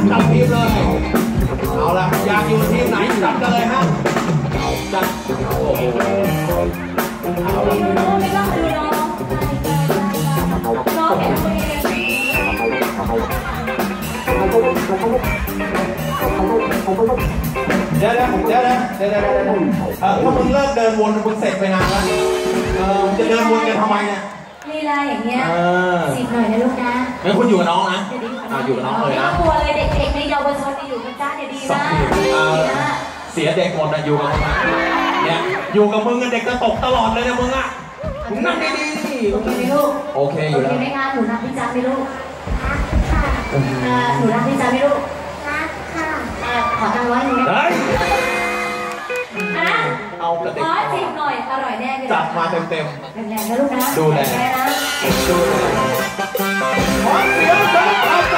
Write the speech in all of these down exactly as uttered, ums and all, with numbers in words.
จับทีมเลยเอาละอยากอยู่ทีมไหนจับเลยฮะจับโอ้โหเอาละน้องไม่ต้องดูน้องน้องเห็นตัวเองเดี๋ยวเดี๋ยวเดี๋ยวเดี๋ยวเดี๋ยวเดี๋ยวเดี๋ยวเออถ้ามึงเลิกเดินวนมึงเสร็จไปนานแล้วเออจะเดินวนกันทำไมเนี่ยลีลาอย่างเงี้ยสิบหน่อยนะลูกนะงั้นคุณอยู่กับน้องนะอยู่กับน้องเลยนะกลัวเลยเด็กๆในเยาวชนอยู่กันจ้าเดี๋ยวดีนะเสียเด็กหมดนะอยู่กับมึงเนี่ยอยู่กับมึงเด็กจะตกตลอดเลยนะมึงอ่ะมึงนั่งดีๆโอเคไหมลูกโอเคอยู่แล้วโอเคไหมคะหนูรักพี่จ้าไหมลูกค่ะหนูรักพี่จ้าไหมลูกรักค่ะขอตังค์ร้อยหนึ่งได้นะเอากระเด็นขอจิบหน่อยอร่อยแน่เลยจับมาเต็มเต็มแรงๆนะลูกนะดูแลนะดูแลขอเสียงดังเอาใจ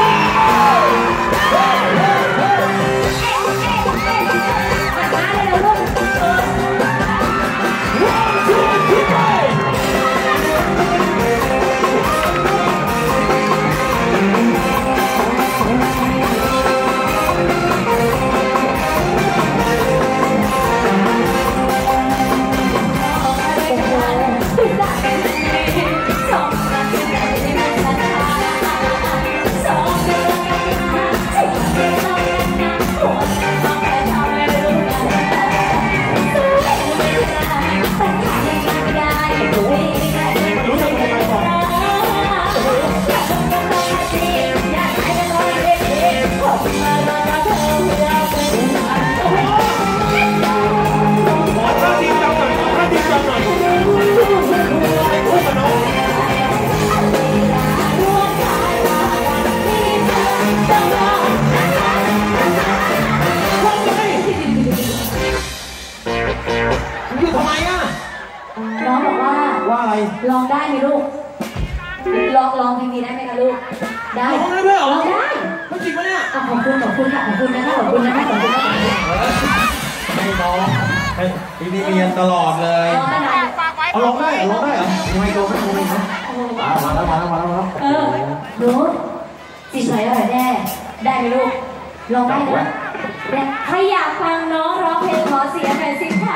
ลองได้ไหมลูกลองลองเพลงนี้ได้ไหมคะลูกได้ลองได้ด้วยเหรอลองได้จริงปะเนี่ยขอบคุณขอบคุณค่ะขอบคุณนะคะขอบคุณนะคะขอบคุณนะคะให้น้องให้พี่นี่เรียนตลอดเลยเอาลองได้ลองได้เหรอไม่โดนไม่โดนมามาแล้วมาแล้วมาแล้วเออหนูจีบหน่อยอร่อยแน่ได้ไหมลูกลองได้นะใครอยากฟังน้องร้องเพลงขอเสียงหน่อยสิคะ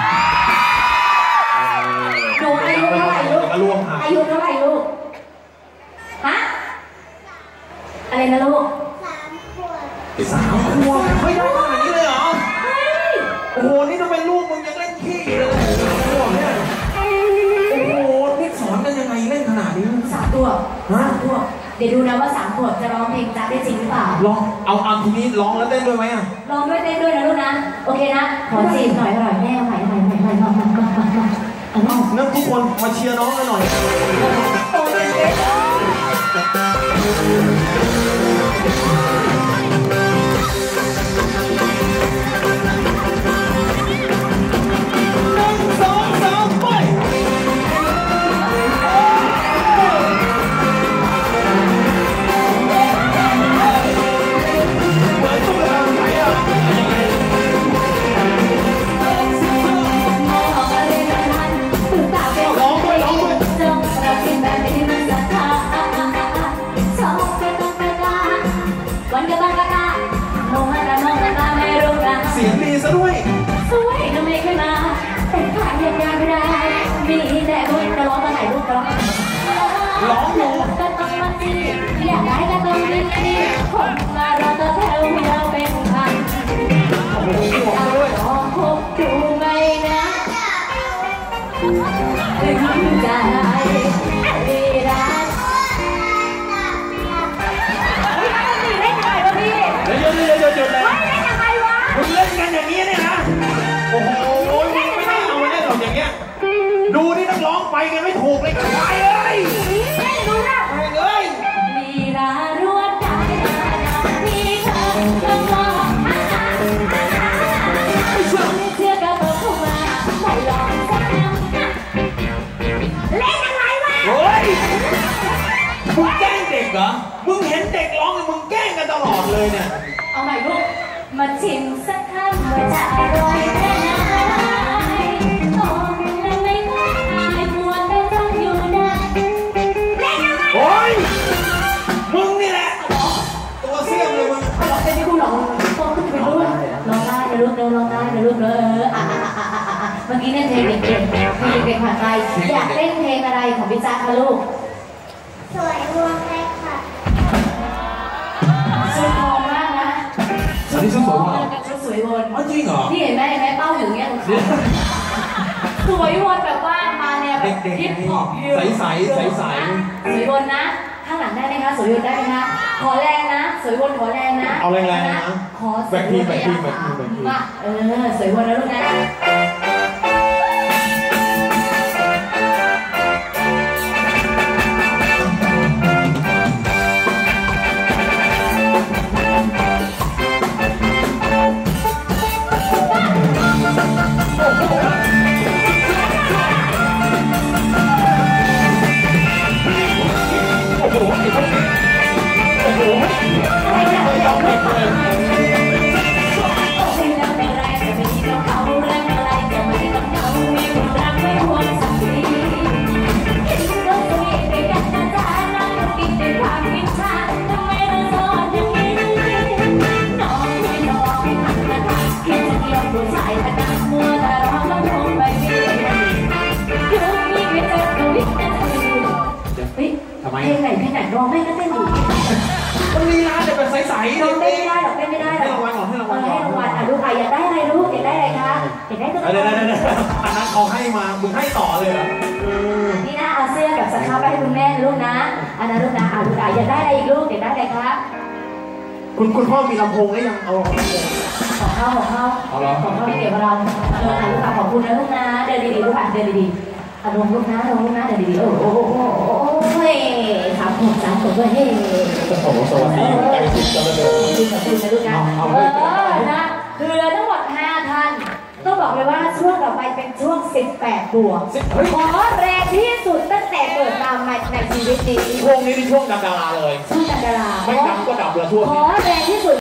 หนูอายุเท่าไหร่ลูกอายุเท่าไหร่ลูกฮะอะไรนะลูกสามขวบสามขวบไม่ได้ขนาดนี้เลยเหรอโอ้โหนี่ถ้าเป็นลูกมึงยังเล่นขี้เลยสามขวบเนี่ยโอ้โหนี่สอนกันยังไงเล่นขนาดนี้สามขวบสามขวบเดี๋ยวดูนะว่าสามขวบจะร้องเพลงจ้าได้จริงหรือเปล่าลองเอาเอาทีนี้ร้องแล้วเต้นด้วยไหมอ่ะร้องด้วยเต้นด้วยนะลูกนะโอเคนะขอจีบหน่อยหน่อยแม่ใหม่ใหม่ใหม่ใหม่ใหม่ใหม่ใหม่ใหม่ใหม่งั้นทุกคนมาเชียร์น้องกันหน่อยโตเป็นเด็กเสียงดีซะด้วยสวยทำไมไม่มาแต่ขายยังไงไม่ได้มีแต่คนจะร้องมาถ่ายรูปร้องร้องอยู่ก็ต้องมาจีอยากได้ก็ต้องเล่นดีคนมารอต่อแถวยาวเป็นพันโอ้โหเอาด้วยลองพบดูไหมนะถึงใจไม่รักเล่นยังไงวะพี่เดี๋ยวเดี๋ยวเดี๋ยวเดี๋ยวเดี๋ยวคุณเล่นกันอย่างนี้เนี่ยนะโอ้โหไม่ได้เอามาเล่นหรอกอย่างเงี้ยดูนี่ต้องร้องไปกันไม่ถูกเลยกันไปเลยดูนะเอ้ยมีรารวดใจที่เธอต้องรอไม่เชื่อก็ต้องเข้ามาไม่ลองสักครั้งเล่นอะไรวะโอ้ยมึงแกล้งเด็กเหรอมึงเห็นเด็กร้องมึงแกล้งกันตลอดเลยเนี่ยเอาใหม่ลูกมาชิมสักคำว่าจะอร่อยแค่ไหนโอ้แล้วไม่ค่อยอายมัวแต่ต้องอยู่ได้เล่นอะไรโอ้ยมึงนี่แหละตัวเสี่ยมเลยมึงหรอกโตขึ้นไปรุ่นร้องได้นะลูกเดินร้องได้นะลูกเดินอ่ะอ่ะอ่ะอ่ะอ่ะเมื่อกี้เนี่ยเพลงเก่งๆเพลงเก่งๆผ่านไปอยากเล่นเพลงอะไรของพี่จ๊ะคะลูกสวยวงเล็กค่ะชุดทองมากนะอันนี้ชุดสวยมากชุดสวยวนอ๋อจริงเหรอนี่เห็นไหมเห็นไหมเป้าอยู่เงี้ยสวยวนแบบว่ามาเนี่ยแบบฮิปฮอปใสใสใสใสสวยวนนะข้างหลังได้ไหมคะสวยวนได้ไหมคะขอแรงนะสวยวนขอแรงนะเอาแรงๆนะขอสวยวนเลยอ่ะเออสวยวนนะลูกนะเพลงไหนเพลงไหนร้องได้ก็เต้นอยู่มันมีร้านแต่แบบใสๆร้องได้ไม่ได้หรอกเต้นไม่ได้หรอกให้รางวัลก่อนให้รางวัลก่อนให้รางวัลอ่ะลูกใครอยากได้อะไรลูกอยากได้อะไรคะอยากได้ตัวเดี๋ยวเดี๋ยวเดี๋ยวอันนั้นเขาให้มามึงให้ต่อเลยเหรอนี่นะเอาเสื้อกับสครับไปให้คุณแม่ลูกนะอันนั้นลูกนะอ่ะลูกอยากได้อะไรอีกลูกอยากได้อะไรคะคุณคุณพ่อมีลำโพงได้ยังเอาของเขาของเขาของเขาไม่เกี่ยวกับเราเออลูกขอบคุณนะลูกนะเดินดีๆลูกอ่ะเดินดีๆอารมณ์ลูกนะอารมณ์ลูกนะเดินดีๆโอ้โหเฮ้ยถามผมสามผมด้วยเฮ้ยโอ้โหสวัสดีใจสุดจะมาเดินขอบคุณนะลูกนะเออนะคือเหลือทั้งหมดห้าท่านต้องบอกเลยว่าช่วงต่อไปเป็นช่วงสิบแปดบวกขอแรงที่สุดตั้งแต่เกิดมาในชีวิตนี้ช่วงนี้เป็นช่วงดับดาราเลยช่วงดับดาราไม่ดับก็ดับเลยช่วงขอแรงที่สุด